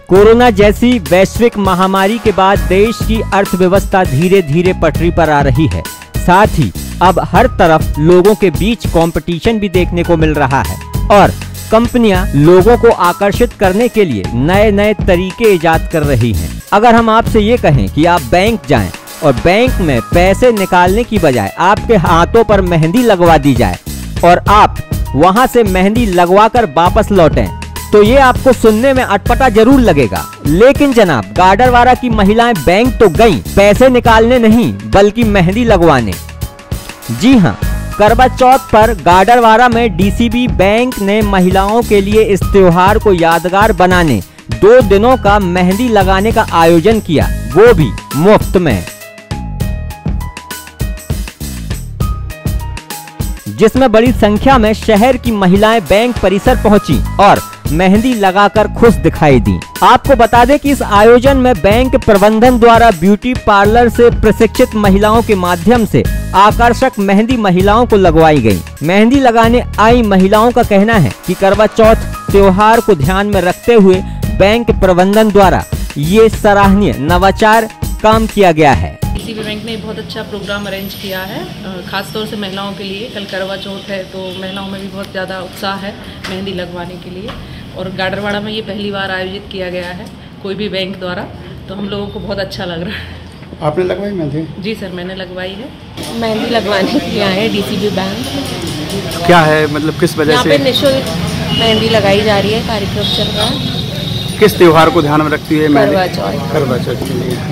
Corona जैसी वैश्विक महामारी के बाद देश की अर्थव्यवस्था धीरे धीरे पटरी पर आ रही है। साथ ही अब हर तरफ लोगों के बीच कंपटीशन भी देखने को मिल रहा है और कंपनियां लोगों को आकर्षित करने के लिए नए नए तरीके इजाद कर रही हैं। अगर हम आपसे ये कहें कि आप बैंक जाएं और बैंक में पैसे निकालने की बजाय आपके हाथों पर मेहंदी लगवा दी जाए और आप वहां से मेहंदी लगवाकर वापस लौटें, तो ये आपको सुनने में अटपटा जरूर लगेगा। लेकिन जनाब, गाडरवारा की महिलाएं बैंक तो गईं पैसे निकालने नहीं बल्कि मेहंदी लगवाने। जी हाँ, करवा चौथ पर गाडरवारा में डीसीबी बैंक ने महिलाओं के लिए इस त्योहार को यादगार बनाने 2 दिनों का मेहंदी लगाने का आयोजन किया, वो भी मुफ्त में, जिसमें बड़ी संख्या में शहर की महिलाएं बैंक परिसर पहुंची और मेहंदी लगाकर खुश दिखाई दी। आपको बता दें कि इस आयोजन में बैंक प्रबंधन द्वारा ब्यूटी पार्लर से प्रशिक्षित महिलाओं के माध्यम से आकर्षक मेहंदी महिलाओं को लगवाई गई। मेहंदी लगाने आई महिलाओं का कहना है कि करवा चौथ त्योहार को ध्यान में रखते हुए बैंक प्रबंधन द्वारा ये सराहनीय नवाचार काम किया गया है। डीसीबी बैंक ने बहुत अच्छा प्रोग्राम अरेंज किया है, खासतौर से महिलाओं के लिए। कल करवा चौथ है तो महिलाओं में भी बहुत ज़्यादा उत्साह है मेहंदी लगवाने के लिए, और गाडरवाड़ा में ये पहली बार आयोजित किया गया है कोई भी बैंक द्वारा, तो हम लोगों को बहुत अच्छा लग रहा है। आपने लगवाई मेहंदी? जी सर, मैंने लगवाई है। मेहंदी लगवाने के लिए आए हैं डीसीबी बैंक। क्या है, मतलब किस वजह से यहाँ पे निःशुल्क मेहंदी लगाई जा रही है, कार्यक्रम चल रहा है। किस त्योहार को ध्यान में रखती है मेहंदी? करवा चौथ। करवा चौथ के लिए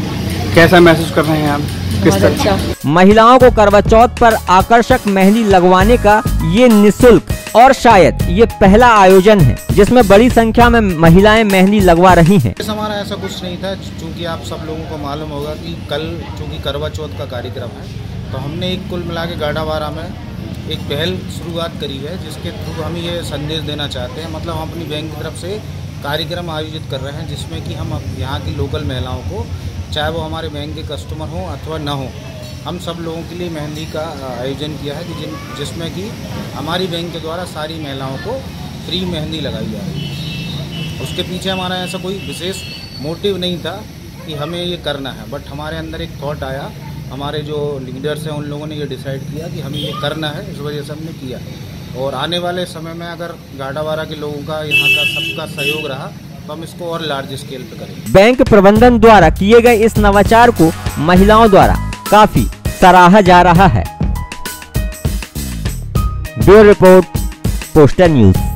कैसा महसूस कर रहे हैं आप? किस तरह? अच्छा। महिलाओं को करवा चौथ पर आकर्षक मेहंदी लगवाने का ये निःशुल्क और शायद ये पहला आयोजन है जिसमें बड़ी संख्या में महिलाएं मेहंदी लगवा रही हैं। हमारा ऐसा कुछ नहीं था, चूँकि आप सब लोगों को मालूम होगा कि कल चूँकि करवा चौथ का कार्यक्रम है, तो हमने एक कुल मिला के गाडरवारा में एक पहल शुरुआत करी है, जिसके थ्रू हम ये संदेश देना चाहते हैं। मतलब हम अपनी बैंक की तरफ से कार्यक्रम आयोजित कर रहे हैं जिसमें कि हम यहाँ की लोकल महिलाओं को, चाहे वो हमारे बैंक के कस्टमर हों अथवा ना हो, हम सब लोगों के लिए मेहंदी का आयोजन किया है कि जिसमें कि हमारी बैंक के द्वारा सारी महिलाओं को फ्री मेहंदी लगाई जा रही है। उसके पीछे हमारा ऐसा कोई विशेष मोटिव नहीं था कि हमें ये करना है, बट हमारे अंदर एक थॉट आया, हमारे जो लीडर्स हैं उन लोगों ने ये डिसाइड किया कि हमें ये करना है, इस वजह से हमने किया। और आने वाले समय में अगर गाडरवारा के लोगों का, यहाँ का सबका सहयोग रहा तो हम इसको और लार्ज स्केल पे करेंगे। बैंक प्रबंधन द्वारा किए गए इस नवाचार को महिलाओं द्वारा काफी सराहा जा रहा है। Bureau report, poster news.